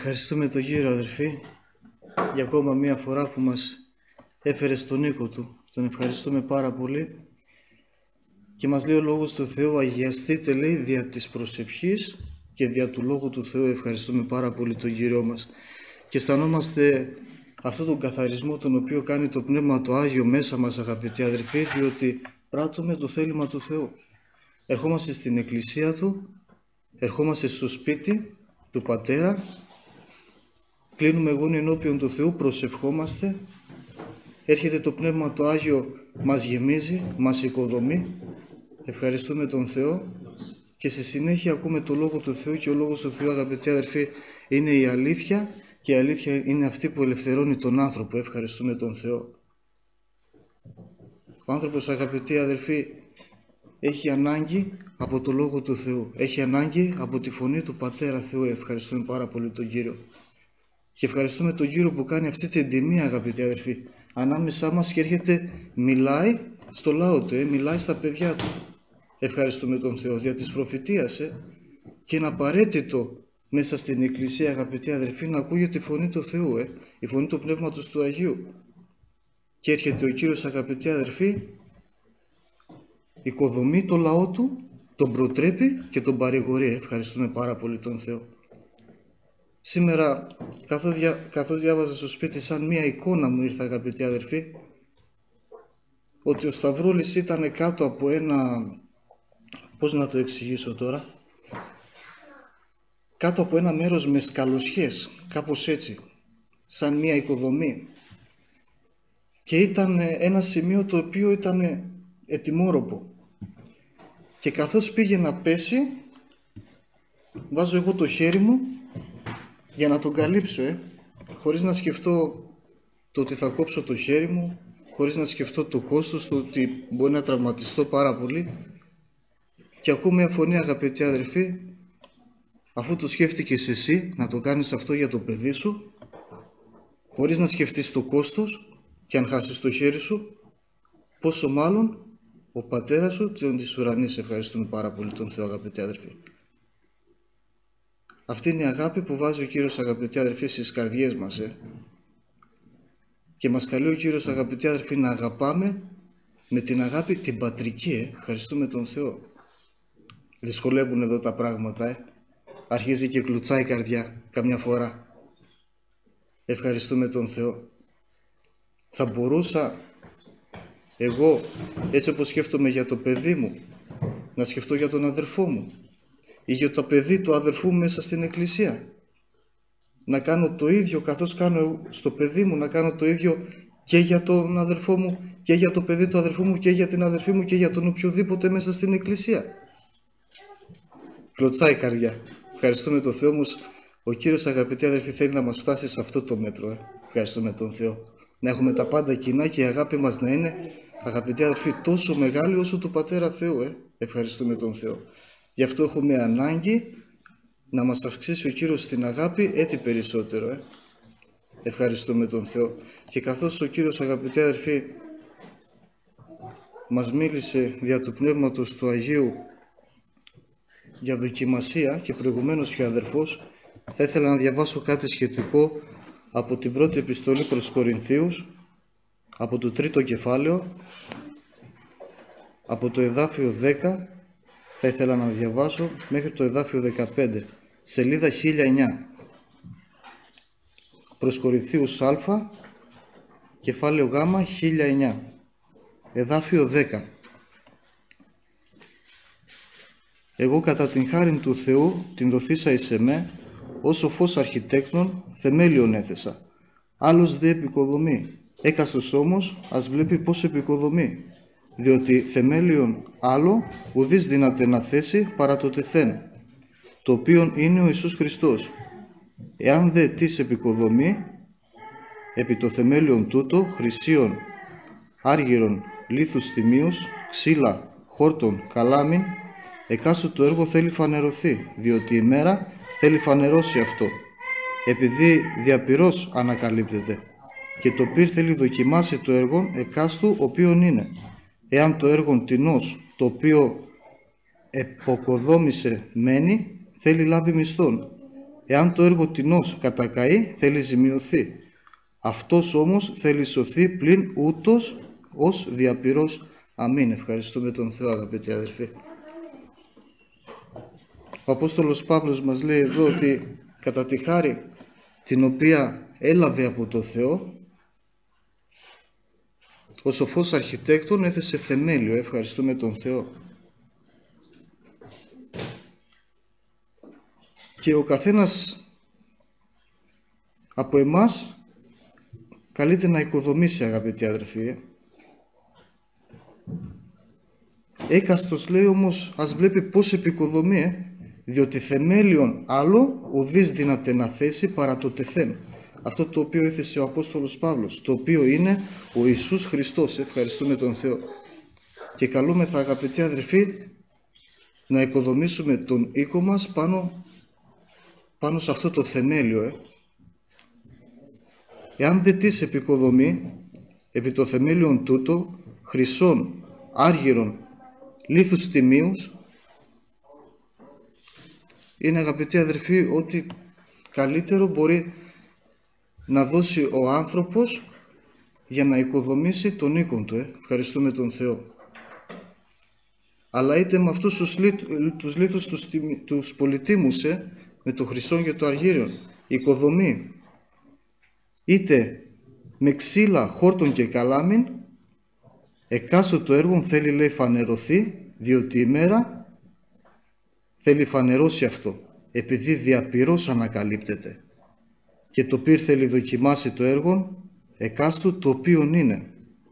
Ευχαριστούμε τον Κύριο, αδερφοί, για ακόμα μία φορά που μας έφερε στον οίκο Του. Τον ευχαριστούμε πάρα πολύ και μας λέει ο Λόγος του Θεού, αγιαστείτε, λέει, δια της προσευχής και δια του Λόγου του Θεού. Ευχαριστούμε πάρα πολύ τον Κύριο μας και αισθανόμαστε αυτόν τον καθαρισμό τον οποίο κάνει το Πνεύμα το Άγιο μέσα μας, αγαπητοί αδερφοί, διότι πράττουμε το θέλημα του Θεού. Ερχόμαστε στην Εκκλησία Του, ερχόμαστε στο σπίτι του Πατέρα, κλείνουμε γόνοι ενώπιον του Θεού, προσευχόμαστε, έρχεται το Πνεύμα το Άγιο, μας γεμίζει, μας οικοδομεί, ευχαριστούμε τον Θεό και στη συνέχεια ακούμε το Λόγο του Θεού και ο Λόγος του Θεού, αγαπητοί αδερφοί, είναι η αλήθεια και η αλήθεια είναι αυτή που ελευθερώνει τον άνθρωπο. Ευχαριστούμε τον Θεό. Ο άνθρωπος, αγαπητοί αδερφοί, έχει ανάγκη από το Λόγο του Θεού, έχει ανάγκη από τη φωνή του Πατέρα Θεού. Ευχαριστούμε πάρα πολύ τον Κύριο και ευχαριστούμε τον Κύριο που κάνει αυτή την τιμή, αγαπητοί αδερφοί, ανάμεσά μας και έρχεται, μιλάει στο λαό Του, μιλάει στα παιδιά Του. Ευχαριστούμε τον Θεό δια της προφητείας και είναι απαραίτητο μέσα στην Εκκλησία, αγαπητοί αδερφοί, να ακούγεται η φωνή του Θεού, η φωνή του Πνεύματος του Αγίου. Και έρχεται ο Κύριος, αγαπητοί αδερφοί, οικοδομεί το λαό Του, τον προτρέπει και τον παρηγορεί. Ευχαριστούμε πάρα πολύ τον Θεό. Σήμερα, καθώς διάβαζα στο σπίτι, σαν μία εικόνα μου ήρθε, αγαπητοί αδερφοί, ότι ο Σταυρούλης ήταν κάτω από ένα, πώς να το εξηγήσω τώρα, κάτω από ένα μέρος με σκαλωσιές, κάπως έτσι, σαν μία οικοδομή. Και ήταν ένα σημείο το οποίο ήταν ετοιμόρροπο. Και καθώς πήγε να πέσει, βάζω εγώ το χέρι μου για να τον καλύψω, χωρίς να σκεφτώ το ότι θα κόψω το χέρι μου, χωρίς να σκεφτώ το κόστος, το ότι μπορεί να τραυματιστώ πάρα πολύ. Και ακούω μια φωνή, αγαπητοί αδερφοί, αφού το σκέφτηκες εσύ να το κάνεις αυτό για το παιδί σου, χωρίς να σκεφτείς το κόστος και αν χάσεις το χέρι σου, πόσο μάλλον ο Πατέρας σου της ουρανής. Ευχαριστούμε πάρα πολύ τον Θεό, αγαπητοί αδερφοί. Αυτή είναι η αγάπη που βάζει ο Κύριος, αγαπητοί αδερφοί, στις καρδιές μας. Και μας καλεί ο Κύριος, αγαπητοί αδερφοί, να αγαπάμε με την αγάπη την πατρική. Ευχαριστούμε τον Θεό. Δυσκολεύουν εδώ τα πράγματα. Αρχίζει και κλουτσάει η καρδιά καμιά φορά. Ευχαριστούμε τον Θεό. Θα μπορούσα εγώ, έτσι όπως σκέφτομαι για το παιδί μου, να σκεφτώ για τον αδερφό μου ή για το παιδί του αδερφού μου μέσα στην εκκλησία. Να κάνω το ίδιο καθώς κάνω στο παιδί μου, να κάνω το ίδιο και για τον αδερφό μου και για το παιδί του αδερφού μου και για την αδερφή μου και για τον οποιοδήποτε μέσα στην εκκλησία. Κλωτσάει η καρδιά. Ευχαριστούμε τον Θεό όμως. Ο Κύριος, αγαπητοί αδερφοί, θέλει να μας φτάσει σε αυτό το μέτρο. Ευχαριστούμε τον Θεό. Να έχουμε τα πάντα κοινά και η αγάπη μας να είναι, αγαπητοί αδερφοί, τόσο μεγάλη όσο του Πατέρα Θεού. Ευχαριστούμε τον Θεό. Γι' αυτό έχουμε ανάγκη να μας αυξήσει ο Κύριος στην αγάπη έτσι περισσότερο. Ευχαριστούμε τον Θεό. Και καθώς ο Κύριος, αγαπητοί αδερφοί, μας μίλησε δια του Πνεύματος του Αγίου για δοκιμασία και προηγουμένως και ο αδερφός, θα ήθελα να διαβάσω κάτι σχετικό από την πρώτη επιστολή προς Κορινθίους, από το 3ο κεφάλαιο, από το εδάφιο 10, θα ήθελα να διαβάσω μέχρι το εδάφιο 15, σελίδα 1009. Προς Κορινθίους Α, κεφάλαιο Γ, 1009, εδάφιο 10. Εγώ κατά την χάριν του Θεού την δοθήσα εις εμέ, ως ο φως αρχιτέκτον θεμέλιον έθεσα. Άλλος δε επικοδομεί, έκαστος όμως ας βλέπει πώς επικοδομεί. Διότι θεμέλιον άλλο ουδείς δύναται να θέσει παρά το τεθέν, το οποίον είναι ο Ιησούς Χριστός. Εάν δε τις επικοδομεί, επί το θεμέλιον τούτο, χρυσίων, άργυρων, λίθους τιμίους, ξύλα, χόρτων, καλάμιν, εκάστο το έργο θέλει φανερωθεί, διότι η μέρα θέλει φανερώσει αυτό, επειδή διαπυρός ανακαλύπτεται, και το πυρ θέλει δοκιμάσει το έργο εκάστου οποίον είναι. Εάν το έργο τινός, το οποίο εποκοδόμησε μένει, θέλει λάβει μισθόν. Εάν το έργο τινός κατακαεί, θέλει ζημιωθεί. Αυτός όμως θέλει σωθεί πλην ούτως ως διαπυρός. Αμήν. Ευχαριστούμε τον Θεό, αγαπητοί αδελφοί. Ο Απόστολος Παύλος μας λέει εδώ ότι κατά τη χάρη την οποία έλαβε από το Θεό, ο σοφός αρχιτέκτον έθεσε θεμέλιο. Ευχαριστούμε τον Θεό. Και ο καθένας από εμάς καλείται να οικοδομήσει, αγαπητοί αδερφοί. Έκαστος, λέει, όμως ας βλέπει πώς επικοδομεί, διότι θεμέλιον άλλο ουδείς δύναται να θέσει παρά το τεθέν. Αυτό το οποίο έθεσε ο Απόστολος Παύλος, το οποίο είναι ο Ιησούς Χριστός. Ευχαριστούμε τον Θεό. Και καλούμεθα, αγαπητοί αδερφοί, να οικοδομήσουμε τον οίκο μας πάνω σε αυτό το θεμέλιο. Εάν δεν τις επικοδομεί επί το θεμέλιον τούτο, χρυσών, άργυρων, λίθους τιμίους, είναι, αγαπητοί αδερφοί, ότι καλύτερο μπορεί να δώσει ο άνθρωπος για να οικοδομήσει τον οίκον του. Ευχαριστούμε τον Θεό. Αλλά είτε με αυτούς τους λίθους τους πολυτίμους, με το χρυσό και το αργύριον, οικοδομή, είτε με ξύλα, χόρτον και καλάμιν, εκάστο το έργο θέλει, λέει, φανερωθεί, διότι η μέρα θέλει φανερώσει αυτό, επειδή διαπυρός ανακαλύπτεται. Και το πυρ θέλει δοκιμάσει το έργο εκάστου το οποίον είναι.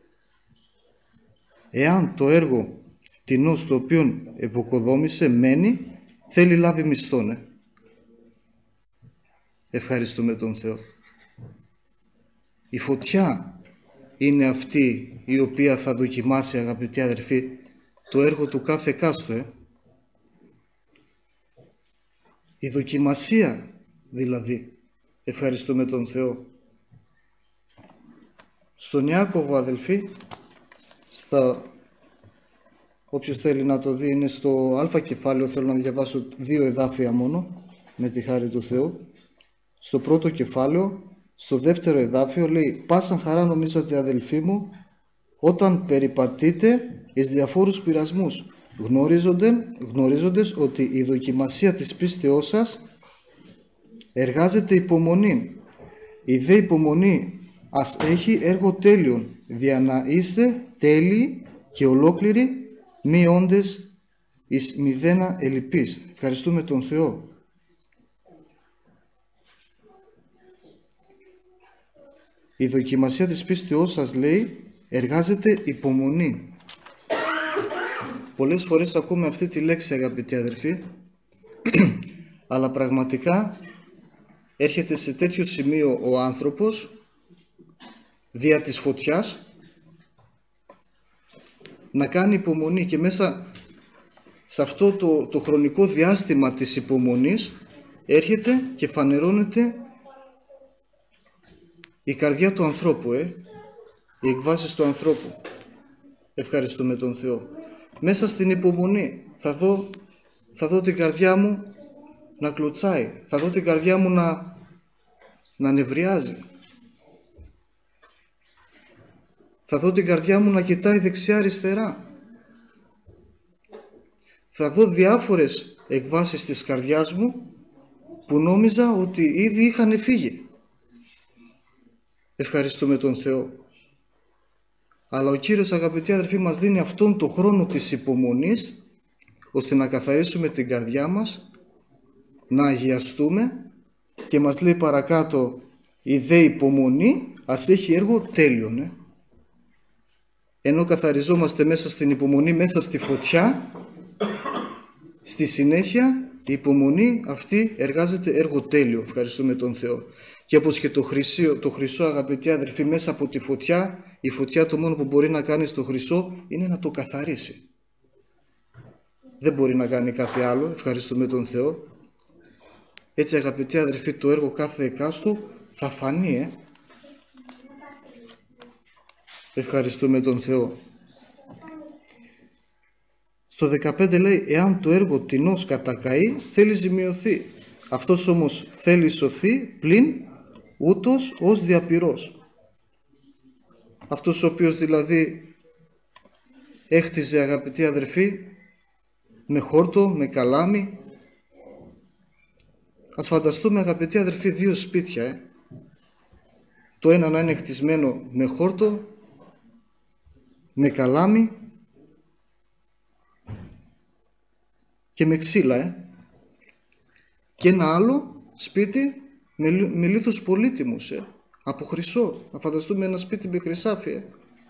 Εάν το έργο τινός το οποίον εποκοδόμησε μένει, θέλει λάβει μισθόν. Ευχαριστούμε τον Θεό. Η φωτιά είναι αυτή η οποία θα δοκιμάσει, αγαπητοί αδερφοί, το έργο του κάθε εκάστου. Η δοκιμασία δηλαδή. Ευχαριστούμε τον Θεό. Στον Ιάκωβο, αδελφοί, όποιος θέλει να το δει, είναι στο α κεφάλαιο. Θέλω να διαβάσω 2 εδάφια μόνο, με τη χάρη του Θεού. Στο πρώτο κεφάλαιο, στο δεύτερο εδάφιο, λέει: «Πάσαν χαρά νομίζατε, αδελφοί μου, όταν περιπατείτε εις διαφόρους πειρασμούς, γνωρίζοντες ότι η δοκιμασία της πίστεώς σας εργάζεται υπομονή. Η δε υπομονή ας έχει έργο τέλειον, δια να είστε τέλειοι και ολόκληροι, μη όντες εις μηδένα ελλειπείς». Ευχαριστούμε τον Θεό. Η δοκιμασία της πίστεώς σας, λέει, εργάζεται υπομονή. Πολλές φορές ακούμε αυτή τη λέξη, αγαπητοί αδερφοί, αλλά πραγματικά έρχεται σε τέτοιο σημείο ο άνθρωπος δια της φωτιάς να κάνει υπομονή, και μέσα σε αυτό το χρονικό διάστημα της υπομονής έρχεται και φανερώνεται η καρδιά του ανθρώπου, οι εκβάσεις του ανθρώπου. Ευχαριστούμε τον Θεό. Μέσα στην υπομονή θα δω την καρδιά μου να κλωτσάει, θα δω την καρδιά μου να νευριάζει, θα δω την καρδιά μου να κοιτάει δεξιά-αριστερά, θα δω διάφορες εκβάσεις της καρδιάς μου που νόμιζα ότι ήδη είχαν φύγει. Ευχαριστούμε τον Θεό. Αλλά ο Κύριος, αγαπητοί αδερφοί, μας δίνει αυτόν τον χρόνο της υπομονής, ώστε να καθαρίσουμε την καρδιά μας, να αγιαστούμε, και μας λέει παρακάτω: «Η δε υπομονή ας έχει έργο τέλειον». Ενώ καθαριζόμαστε μέσα στην υπομονή, μέσα στη φωτιά, στη συνέχεια η υπομονή αυτή εργάζεται έργο τέλειο. Ευχαριστούμε τον Θεό. Και όπως και το χρυσό, αγαπητοί αδερφοί, μέσα από τη φωτιά, η φωτιά το μόνο που μπορεί να κάνει στο χρυσό είναι να το καθαρίσει. Δεν μπορεί να κάνει κάτι άλλο. Ευχαριστούμε τον Θεό. Έτσι, αγαπητοί αδερφοί, το έργο κάθε εκάστου θα φανεί. Ευχαριστούμε τον Θεό. Στο 15 λέει: «Εάν το έργο τινός κατακαεί, θέλει ζημιωθεί. Αυτός όμως θέλει σωθεί πλην ούτως ως διαπυρός. Αυτός ο οποίος δηλαδή έχτιζε, αγαπητοί αδερφοί, με χόρτο, με καλάμι. Ας φανταστούμε, αγαπητοί αδερφοί, δύο σπίτια. Το ένα να είναι χτισμένο με χόρτο, με καλάμι και με ξύλα. Και ένα άλλο σπίτι με λίθους πολύτιμους, από χρυσό. Να φανταστούμε ένα σπίτι με χρυσάφι.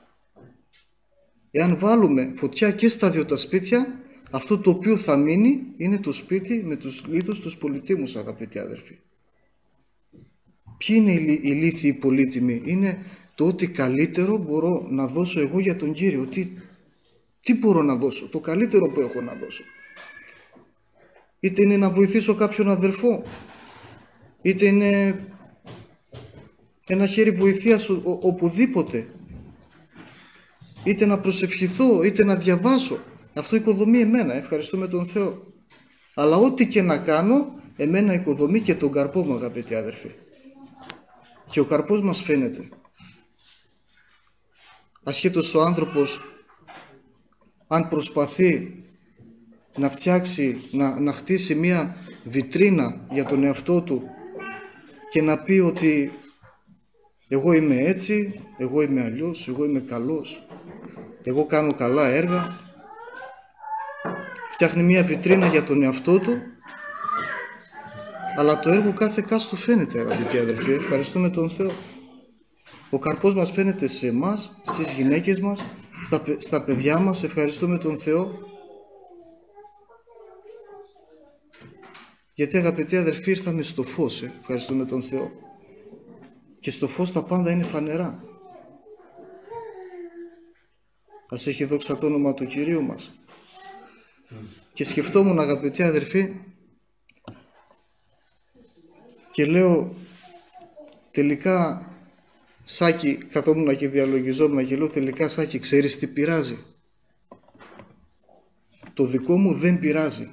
Εάν βάλουμε φωτιά και στα δύο τα σπίτια, αυτό το οποίο θα μείνει είναι το σπίτι με τους λίθους τους πολυτίμους, αγαπητοί αδερφοί. Ποιοι είναι οι λίθοι πολύτιμοι? Είναι το ότι καλύτερο μπορώ να δώσω εγώ για τον Κύριο. Τι μπορώ να δώσω? Το καλύτερο που έχω να δώσω. Είτε είναι να βοηθήσω κάποιον αδερφό, είτε είναι ένα χέρι βοηθείας οπουδήποτε, είτε να προσευχηθώ, είτε να διαβάσω. Αυτό οικοδομεί εμένα, ευχαριστούμε τον Θεό. Αλλά ό,τι και να κάνω, εμένα οικοδομεί και τον καρπό μου, αγαπητοί αδερφοί. Και ο καρπός μας φαίνεται. Ασχέτως ο άνθρωπος, αν προσπαθεί να φτιάξει, να χτίσει μία βιτρίνα για τον εαυτό του και να πει ότι εγώ είμαι έτσι, εγώ είμαι αλλιώς, εγώ είμαι καλός, εγώ κάνω καλά έργα, φτιάχνει μία βιτρίνα για τον εαυτό του, αλλά το έργο κάθε κάστο φαίνεται, αγαπητοί αδερφοί, ευχαριστούμε τον Θεό. Ο καρπός μας φαίνεται σε εμάς, στις γυναίκες μας, στα παιδιά μας, ευχαριστούμε τον Θεό. Γιατί, αγαπητοί αδερφοί, ήρθαμε στο φως, ευχαριστούμε τον Θεό. Και στο φως τα πάντα είναι φανερά. Ας έχει δόξα το όνομα του Κυρίου μας. Και σκεφτόμουν, αγαπητοί αδερφοί, και λέω τελικά, Σάκη, καθόμουν και διαλογιζόμουν και λέω τελικά, Σάκη, ξέρεις τι πειράζει? Το δικό μου δεν πειράζει.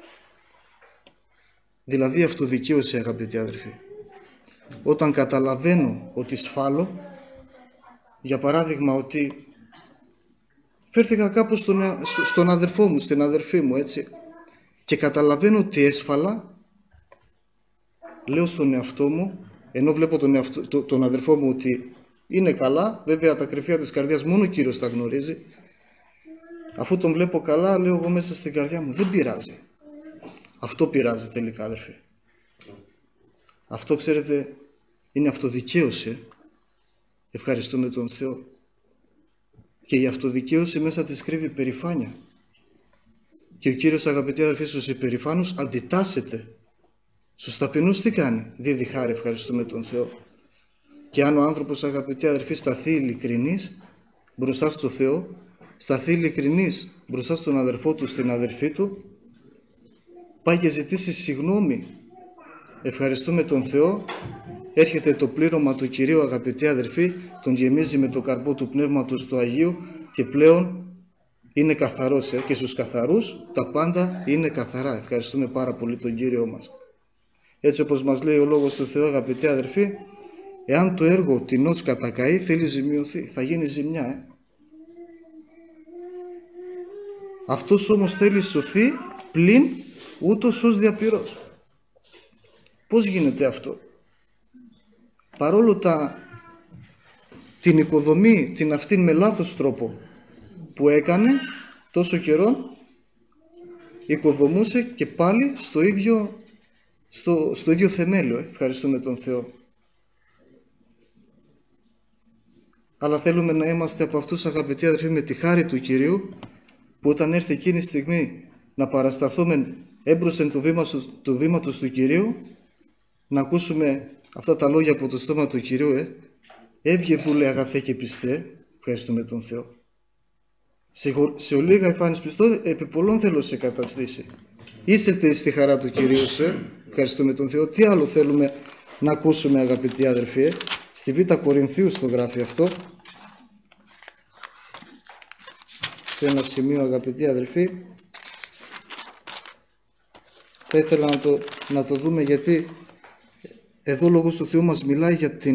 Δηλαδή αυτοδικαίωση, αγαπητοί αδερφοί. Όταν καταλαβαίνω ότι σφάλω, για παράδειγμα ότι φέρθηκα κάπου στον αδερφό μου, στην αδερφή μου, έτσι, και καταλαβαίνω ότι έσφαλα, λέω στον εαυτό μου, ενώ βλέπω τον αδερφό μου ότι είναι καλά, βέβαια τα κρυφαία της καρδιάς μόνο ο Κύριος τα γνωρίζει, αφού τον βλέπω καλά, λέω εγώ μέσα στην καρδιά μου, δεν πειράζει. Αυτό πειράζει τελικά, αδερφοί. Αυτό, ξέρετε, είναι αυτοδικαίωση. Ευχαριστούμε τον Θεό. Και η αυτοδικαίωση μέσα της κρύβει περηφάνεια. Και ο Κύριος, αγαπητοί αδερφοί, στους υπερηφάνους αντιτάσσεται. Στους ταπεινούς τι κάνει? Δίδει χάρη, ευχαριστούμε τον Θεό. Και αν ο άνθρωπος, αγαπητοί αδερφοί, σταθεί ειλικρινής μπροστά στο Θεό, σταθεί ειλικρινής μπροστά στον αδερφό του, στην αδερφή του, πάει και ζητήσει συγγνώμη, ευχαριστούμε τον Θεό, έρχεται το πλήρωμα του Κυρίου, αγαπητοί αδερφοί, τον γεμίζει με το καρπό του Πνεύματος του Αγίου και πλέον είναι καθαρός, και στους καθαρούς τα πάντα είναι καθαρά. Ευχαριστούμε πάρα πολύ τον Κύριο μας. Έτσι όπως μας λέει ο Λόγος του Θεού, αγαπητοί αδερφοί, εάν το έργο τινώς κατακαεί, θέλει ζημιωθεί, θα γίνει ζημιά. Αυτός όμως θέλει σωθεί πλην ούτως ως διαπυρός. Πώς γίνεται αυτό? Παρόλο την οικοδομή, την αυτήν με λάθος τρόπο που έκανε τόσο καιρό, οικοδομούσε και πάλι στο ίδιο θεμέλιο. Ευχαριστούμε τον Θεό. Αλλά θέλουμε να είμαστε από αυτούς, αγαπητοί αδερφοί, με τη χάρη του Κυρίου, που όταν έρθει εκείνη η στιγμή να παρασταθούμε έμπροσθεν του βήματος του Κυρίου, να ακούσουμε αυτά τα λόγια από το στόμα του Κυρίου, έβγε δούλε αγαθέ και πιστέ, ευχαριστούμε τον Θεό. Σε ολίγα εφάνεις πιστό, επί πολλών θέλω σε καταστήσει. Είσετε στη χαρά του Κυρίου, ευχαριστούμε τον Θεό. Τι άλλο θέλουμε να ακούσουμε, αγαπητοί αδερφοί? Στη Β' Κορινθίους το γράφει αυτό, σε ένα σημείο, αγαπητοί αδερφοί, θα ήθελα να το δούμε, γιατί εδώ ο Λόγος του Θεού μας μιλάει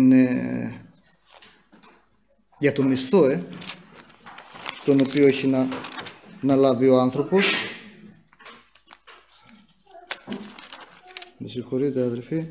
για το μισθό τον οποίο έχει να λάβει ο άνθρωπος. Με συγχωρείτε αδερφοί.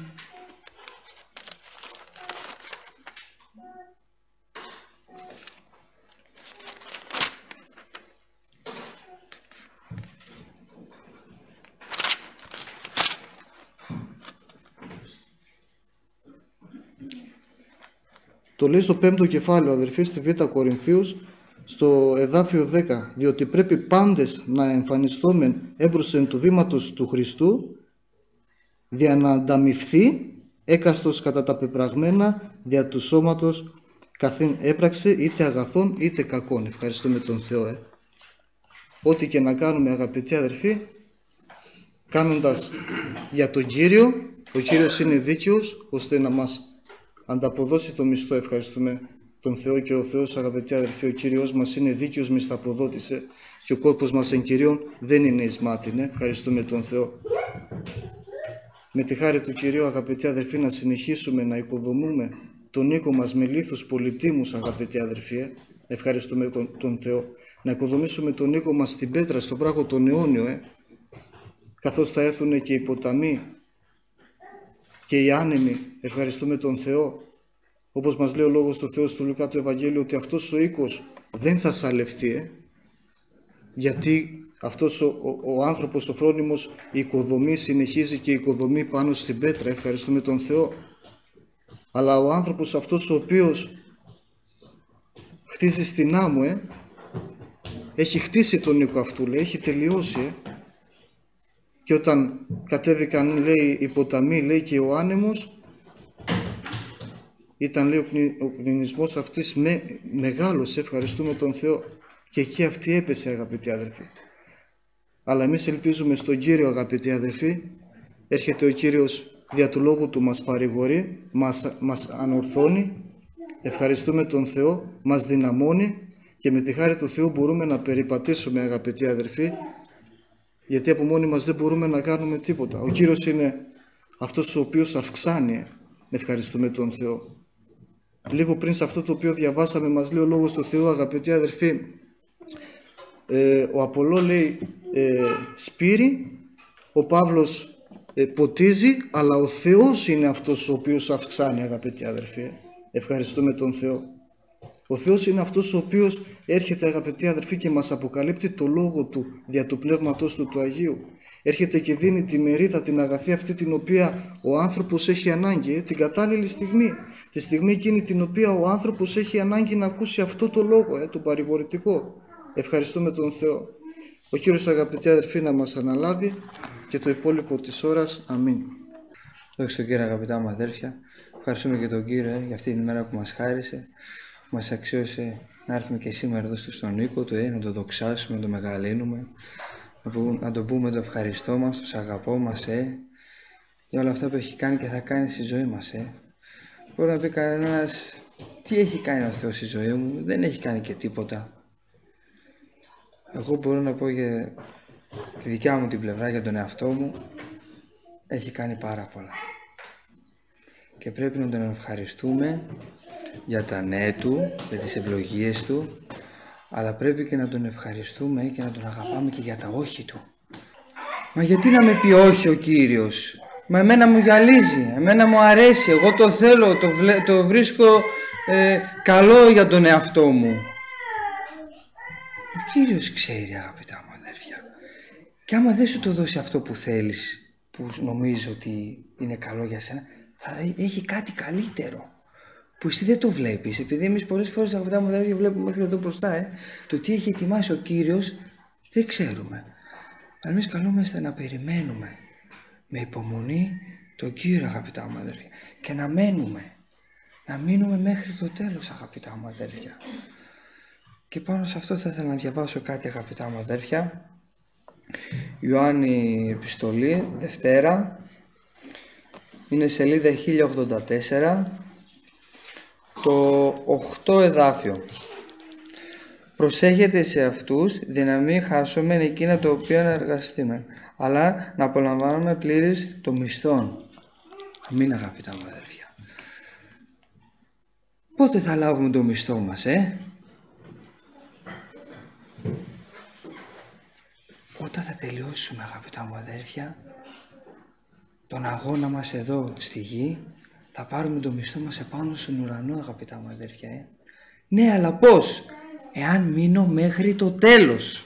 Το λέει στο 5ο κεφάλαιο, αδερφοί, στη Β' Κορινθίους, στο εδάφιο 10, διότι πρέπει πάντες να εμφανιστόμεν έμπροσθεν του βήματος του Χριστού, δια να ανταμοιφθεί έκαστος κατά τα πεπραγμένα δια του σώματος καθήν έπραξε, είτε αγαθών είτε κακών. Ευχαριστούμε τον Θεό. Ό,τι και να κάνουμε, αγαπητοί αδερφοί, κάνοντας για τον Κύριο, ο Κύριος είναι δίκαιος ώστε να μας ανταποδώσει το μισθό. Ευχαριστούμε τον Θεό, και ο Θεός, αγαπητοί αδερφοί, ο Κύριος μας είναι δίκαιος μισθαποδότης, και ο κόπος μας εν Κυρίων δεν είναι εις μάτιν. Ευχαριστούμε τον Θεό. Με τη χάρη του Κυρίου, αγαπητοί αδερφοί, να συνεχίσουμε να οικοδομούμε τον οίκο μας με λίθους πολυτίμους, αγαπητοί αδερφοί. Ευχαριστούμε τον Θεό. Να οικοδομήσουμε τον οίκο μας στην πέτρα, στον βράχο τον αιώνιο, καθώς θα έρθουν και οι ποταμοί και οι άνεμοι. Ευχαριστούμε τον Θεό. Όπως μας λέει ο Λόγος του Θεού στο Λουκά το Ευαγγέλιο, ότι αυτός ο οίκος δεν θα σαλευθεί, γιατί αυτός ο άνθρωπος, ο φρόνιμος, οικοδομεί, συνεχίζει και οικοδομεί πάνω στην πέτρα. Ευχαριστούμε τον Θεό. Αλλά ο άνθρωπος αυτός ο οποίος χτίζει στην άμμο, έχει χτίσει τον οίκο αυτού, λέει, έχει τελειώσει, και όταν κατέβηκαν, λέει, οι ποταμοί, λέει, και ο άνεμος, ήταν, λέει, ο κνηνισμός αυτής μεγάλος. Ευχαριστούμε τον Θεό. Και εκεί αυτή έπεσε, αγαπητοί αδερφοί. Αλλά εμείς ελπίζουμε στον Κύριο, αγαπητοί αδερφοί. Έρχεται ο Κύριος, δια του λόγου του μας παρηγορεί, μας ανορθώνει. Ευχαριστούμε τον Θεό, μας δυναμώνει, και με τη χάρη του Θεού μπορούμε να περιπατήσουμε, αγαπητοί αδερφοί, γιατί από μόνοι μας δεν μπορούμε να κάνουμε τίποτα. Ο Κύριος είναι αυτός ο οποίος αυξάνει. Ευχαριστούμε τον Θεό. Λίγο πριν σε αυτό το οποίο διαβάσαμε, μας λέει ο Λόγος του Θεού, αγαπητοί αδερφοί, ο Απολλώ, λέει, σπείρει, ο Παύλος ποτίζει, αλλά ο Θεός είναι αυτός ο οποίος αυξάνει, αγαπητοί αδερφοί. Ευχαριστούμε τον Θεό. Ο Θεός είναι αυτός ο οποίος έρχεται, αγαπητοί αδερφοί, και μας αποκαλύπτει το Λόγο Του δια του Πνεύματος Του Αγίου. Έρχεται και δίνει τη μερίδα, την αγαθή αυτή, την οποία ο άνθρωπος έχει ανάγκη, την κατάλληλη στιγμή. Τη στιγμή εκείνη την οποία ο άνθρωπος έχει ανάγκη να ακούσει αυτό το Λόγο, το παρηγορητικό. Ευχαριστούμε τον Θεό. Ο Κύριος, αγαπητοί αδερφοί, να μας αναλάβει και το υπόλοιπο της ώρας. Αμήν. Δόξα τω Κύριε, αγαπητά μου αδέρφια. Ευχαριστούμε και τον Κύριο για αυτή την ημέρα που μας χάρισε. Μας αξίωσε να έρθουμε και σήμερα εδώ στον οίκο Του, να το δοξάσουμε, να το μεγαλύνουμε, να το πούμε το ευχαριστώ μας, το αγαπώ μας, για όλα αυτά που έχει κάνει και θα κάνει στη ζωή μας. Μπορεί να πει κανένας, τι έχει κάνει ο Θεός στη ζωή μου? Δεν έχει κάνει και τίποτα. Εγώ μπορώ να πω για τη δικιά μου την πλευρά, για τον εαυτό μου, έχει κάνει πάρα πολλά. Και πρέπει να τον ευχαριστούμε για τα ναι Του, για τις ευλογίες Του, αλλά πρέπει και να τον ευχαριστούμε και να τον αγαπάμε και για τα όχι Του. Μα γιατί να με πει όχι ο Κύριος? Μα εμένα μου γυαλίζει, εμένα μου αρέσει, εγώ το θέλω, το βρίσκω καλό για τον εαυτό μου. Ο Κύριος ξέρει, αγαπητά μου αδέρφια, και άμα δεν σου το δώσει αυτό που θέλεις, που νομίζεις ότι είναι καλό για σένα, θα έχει κάτι καλύτερο που εσύ δεν το βλέπεις, επειδή εμείς πολλές φορές, αγαπητά μου αδέρφια, βλέπουμε μέχρι εδώ μπροστά, το τι έχει ετοιμάσει ο Κύριος δεν ξέρουμε. Αλλά εμείς καλούμαστε να περιμένουμε με υπομονή τον Κύριο, αγαπητά μου αδέρφια, και να μείνουμε μέχρι το τέλος, αγαπητά μου αδέρφια. Και πάνω σε αυτό θα ήθελα να διαβάσω κάτι, αγαπητά μου αδέρφια. Ιωάννη Επιστολή, Δευτέρα, είναι σελίδα 1084, το 8 εδάφιο. Προσέχετε σε αυτούς, για να μην χάσουμε εκείνα τα οποία εργαστούμε, αλλά να απολαμβάνουμε πλήρης το μισθό. Αμήν, αγαπητά μου αδέρφια. Πότε θα λάβουμε το μισθό μας, Όταν θα τελειώσουμε, αγαπητά μου αδέρφια, τον αγώνα μας εδώ στη γη, θα πάρουμε το μισθό μας επάνω στον ουρανό, αγαπητά μου αδέρφια. Ναι, αλλά πώς? Εάν μείνω μέχρι το τέλος.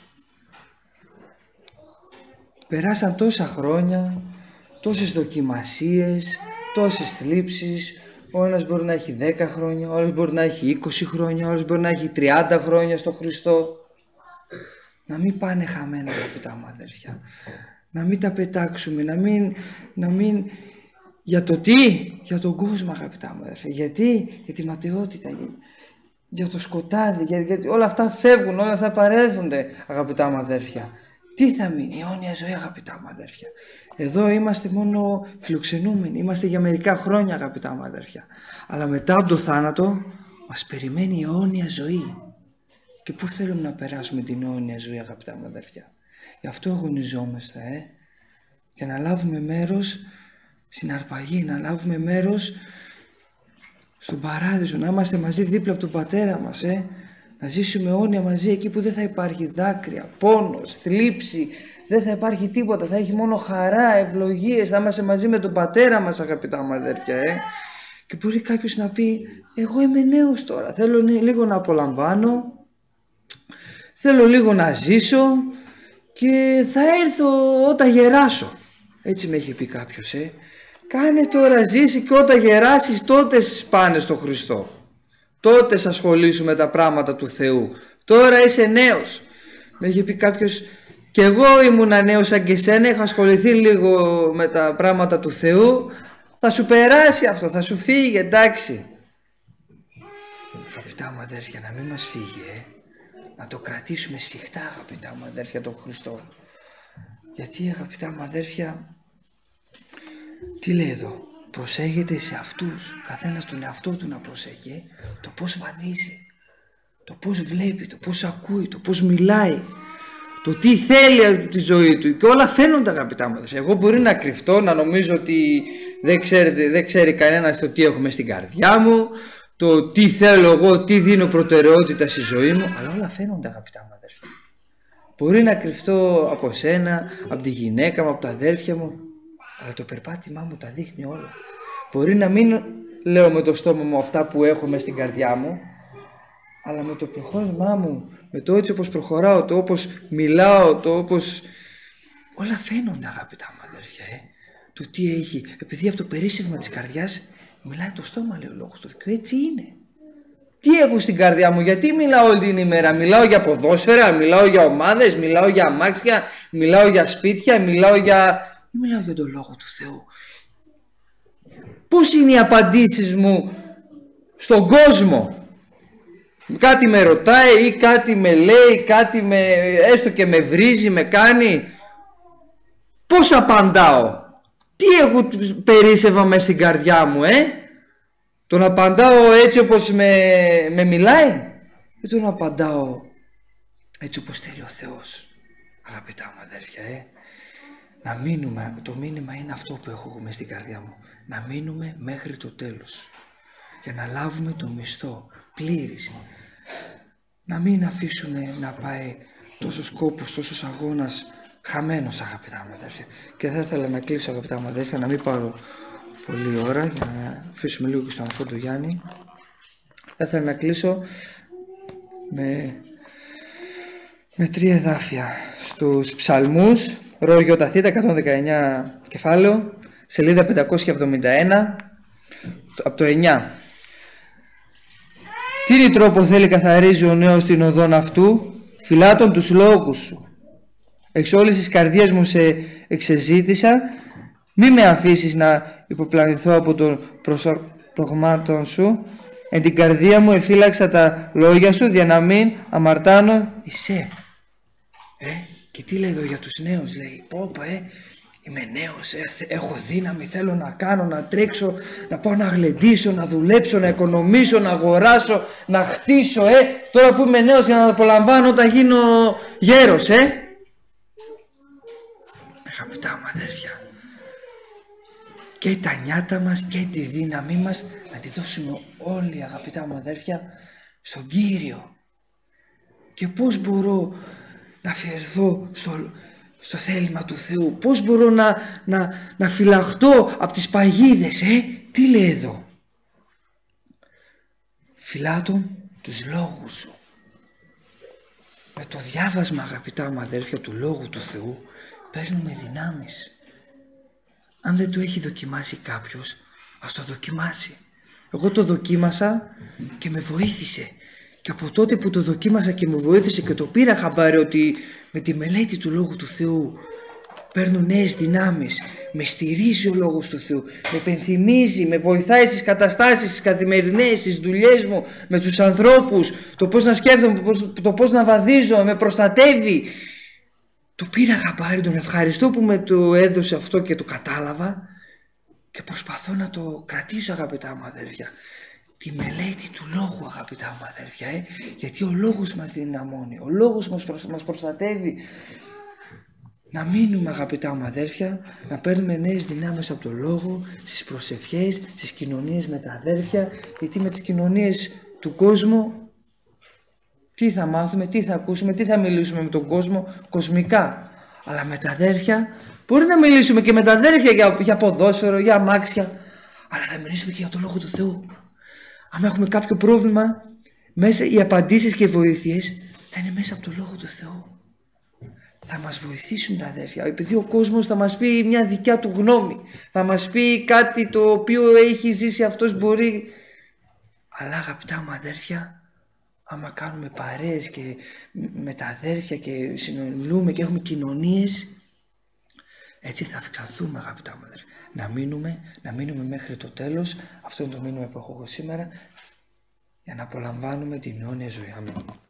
Περάσαν τόσα χρόνια, τόσες δοκιμασίες, τόσες θλίψεις. Ο ένας μπορεί να έχει 10 χρόνια, ο άλλος μπορεί να έχει 20 χρόνια, ο άλλος μπορεί να έχει 30 χρόνια στο Χριστό. Να μην πάνε χαμένα, αγαπητά μου αδέρφια. Να μην τα πετάξουμε, να μην... Για το τι? Για τον κόσμο, αγαπητά μου αδέρφια. Γιατί? Για τη ματαιότητα, για το σκοτάδι, γιατί όλα αυτά φεύγουν, όλα αυτά παρέλθονται, αγαπητά μου αδέρφια. Τι θα μείνει? Η αιώνια ζωή, αγαπητά μου αδέρφια. Εδώ είμαστε μόνο φιλοξενούμενοι, είμαστε για μερικά χρόνια, αγαπητά μου αδέρφια. Αλλά μετά από το θάνατο μας περιμένει η αιώνια ζωή. Και πού θέλουμε να περάσουμε την αιώνια ζωή, αγαπητά μου αδέρφια? Γι' αυτό αγωνιζόμαστε, για να λάβουμε μέρος στην αρπαγή, να λάβουμε μέρος στον παράδεισο, να είμαστε μαζί δίπλα από τον Πατέρα μας, να ζήσουμε αιώνια μαζί, εκεί που δεν θα υπάρχει δάκρυα, πόνος, θλίψη, δεν θα υπάρχει τίποτα, θα έχει μόνο χαρά, ευλογίες, θα είμαστε μαζί με τον Πατέρα μας, αγαπητά μου αδέρφια. Και μπορεί κάποιος να πει, εγώ είμαι νέος τώρα, θέλω λίγο να απολαμβάνω, θέλω λίγο να ζήσω και θα έρθω όταν γεράσω. Έτσι με έχει πει κάποιος, Κάνε τώρα ζήσει και όταν γεράσεις τότε πάνε στο Χριστό. Τότε θα ασχολήσου με τα πράγματα του Θεού. Τώρα είσαι νέος. Με είχε πει κάποιος, και εγώ ήμουνα νέος σαν και εσένα, είχα ασχοληθεί λίγο με τα πράγματα του Θεού. Θα σου περάσει αυτό, θα σου φύγει, εντάξει. Αγαπητά μου αδέρφια, να μην μας φύγει, να το κρατήσουμε σφιχτά, αγαπητά μου αδέρφια, τον Χριστό. Γιατί, αγαπητά μου αδέρφια, τι λέει εδώ? Προσέχετε σε αυτούς, καθένας τον εαυτό του να προσέχει, το πώς βαδίζει, το πώς βλέπει, το πώς ακούει, το πώς μιλάει, το τι θέλει από τη ζωή του, και όλα φαίνονται, αγαπητά μου αδέρφια. Εγώ μπορεί να κρυφτώ, να νομίζω ότι δεν ξέρει κανένας το τι έχω μες στην καρδιά μου, το τι θέλω εγώ, τι δίνω προτεραιότητα στη ζωή μου, αλλά όλα φαίνονται, αγαπητά μου αδέρφια. Μπορεί να κρυφτώ από σένα, από τη γυναίκα μου, από τα αδέρφια μου, αλλά το περπάτημά μου τα δείχνει όλα. Μπορεί να μην λέω με το στόμα μου αυτά που έχω μες στην καρδιά μου, αλλά με το προχώρημά μου, με το έτσι όπως προχωράω, το όπως μιλάω, το όπως... όλα φαίνονται, αγαπητά μου αδέρφια, το τι έχει, επειδή από το περίσσευμα της καρδιάς μιλάει το στόμα, λέει ο λόγος του, και έτσι είναι. Τι έχω στην καρδιά μου, γιατί μιλάω όλη την ημέρα? Μιλάω για ποδόσφαιρα, μιλάω για ομάδες, μιλάω για αμάξια, μιλάω για σπίτια, μιλάω για τον Λόγο του Θεού. Πώς είναι οι απαντήσεις μου στον κόσμο? Κάτι με ρωτάει ή κάτι με λέει, κάτι έστω και με βρίζει, με κάνει. Πώς απαντάω? Τι έχω περίσσευα μες στην καρδιά μου, Το να απαντάω έτσι όπως με μιλάει, ή το να απαντάω έτσι όπως θέλει ο Θεός? Αγαπητά μου αδέρφια, να μείνουμε, το μήνυμα είναι αυτό που έχω εγώ μες στην καρδιά μου, να μείνουμε μέχρι το τέλος, για να λάβουμε το μισθό πλήρης, να μην αφήσουμε να πάει τόσος κόπος, τόσος αγώνας χαμένος, αγαπητά μου αδέρφια. Και θα ήθελα να κλείσω, αγαπητά μου αδέρφια, να μην πάρω πολλή ώρα, για να αφήσουμε λίγο και στον αφό του Γιάννη. Θα ήθελα να κλείσω με 3 εδάφια στους Ψαλμούς, Ρο Ιώτα Θήτα, 119 κεφάλαιο, σελίδα 571, από το 9. Τι τρόπο θέλει καθαρίζει ο νέος την οδόν αυτού, φυλάτων τους λόγους σου. Εξ όλης της καρδίας μου σε εξεζήτησα, μη με αφήσεις να υποπλανηθώ από των προσωπρογμάτων σου. Εν την καρδία μου εφύλαξα τα λόγια σου, για να μην αμαρτάνω εισέ. Και τι λέει εδώ για τους νέους? Λέει, είμαι νέος, έχω δύναμη, θέλω να κάνω, να τρέξω, να πάω να γλεντήσω, να δουλέψω, να οικονομήσω, να αγοράσω, να χτίσω, τώρα που είμαι νέος, για να το απολαμβάνω όταν γίνω γέρος, αγαπητά μου αδέρφια. Και τα νιάτα μας και τη δύναμή μας να τη δώσουμε όλοι, αγαπητά μου αδέρφια, στον Κύριο. Και πώς μπορώ να αφιερθώ στο θέλημα του Θεού, πώς μπορώ να φυλαχτώ από τις παγίδες, τι λέει εδώ? Φυλάτων τους λόγους σου. Με το διάβασμα, αγαπητά μου αδέρφια, του Λόγου του Θεού παίρνουμε δυνάμεις. Αν δεν το έχει δοκιμάσει κάποιος, ας το δοκιμάσει. Εγώ το δοκίμασα και με βοήθησε. Και από τότε που το δοκίμασα και με βοήθησε και το πήρα χαμπάρι ότι με τη μελέτη του Λόγου του Θεού παίρνω νέες δυνάμεις, με στηρίζει ο Λόγος του Θεού, με πενθυμίζει, με βοηθάει στις καταστάσεις, στις καθημερινές, στις δουλειές μου, με τους ανθρώπους, το πώς να σκέφτομαι, το πώς να βαδίζω, με προστατεύει. Το πήρα χαμπάρι, τον ευχαριστώ που με το έδωσε αυτό και το κατάλαβα και προσπαθώ να το κρατήσω, αγαπητά μου αδέρφια. Τη μελέτη του Λόγου, αγαπητά μου αδέρφια, γιατί ο Λόγος μας δυναμώνει, ο Λόγος μας προστατεύει. Να μείνουμε, αγαπητά μου αδέρφια, να παίρνουμε νέες δυνάμεις από το Λόγο, στις προσευχές, στις κοινωνίες με τα αδέρφια, γιατί με τις κοινωνίες του κόσμου τι θα μάθουμε, τι θα ακούσουμε, τι θα μιλήσουμε με τον κόσμο κοσμικά. Αλλά με τα αδέρφια μπορεί να μιλήσουμε και με τα αδέρφια για ποδόσφαιρο, για αμάξια, αλλά θα μιλήσουμε και για το Λόγο του Θεού. Αν έχουμε κάποιο πρόβλημα, μέσα οι απαντήσεις και οι βοήθειες θα είναι μέσα από το Λόγο του Θεού. Θα μας βοηθήσουν τα αδέρφια, επειδή ο κόσμος θα μας πει μια δικιά του γνώμη, θα μας πει κάτι το οποίο έχει ζήσει αυτός μπορεί. Αλλά, αγαπητά μου αδέρφια, άμα κάνουμε παρέες και με τα αδέρφια και συνομιλούμε και έχουμε κοινωνίες, έτσι θα αυξανθούμε, αγαπητά μου αδέρφια. Να μείνουμε μέχρι το τέλος. Αυτό είναι το μήνυμα που έχω εγώ σήμερα, για να απολαμβάνουμε την αιώνια ζωή. Αμήν.